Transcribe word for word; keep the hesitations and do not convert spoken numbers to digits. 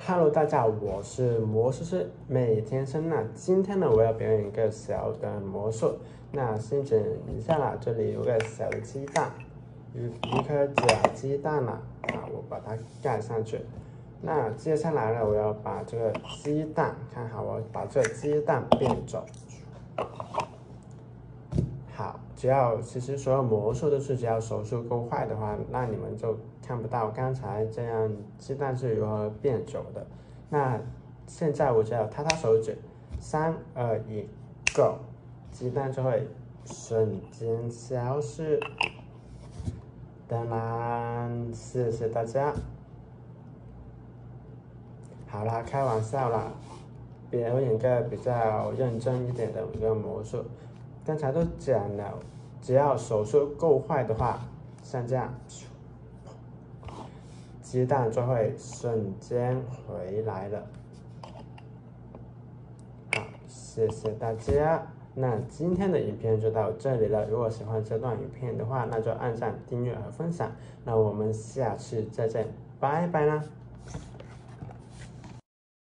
Hello， 大家好，我是魔术师每天生。那今天呢，我要表演一个小的魔术。那先整一下啦，这里有个小的鸡蛋，一一颗假鸡蛋啦，啊，我把它盖上去。那接下来呢，我要把这个鸡蛋，看好，我把这个鸡蛋变走。好，只要其实所有魔术都是只要手速够快的话，那你们就看不到刚才这样鸡蛋是如何变走的。那现在我只要踏踏手指，三二一 ，Go， 鸡蛋就会瞬间消失。当然，谢谢大家。好啦，开玩笑啦，表演个比较认真一点的一个魔术。刚才都讲了，只要手速够快的话，像这样，鸡蛋就会瞬间回来了。好，谢谢大家。那今天的影片就到这里了。如果喜欢这段影片的话，那就按赞、订阅和分享。那我们下次再见，拜拜啦。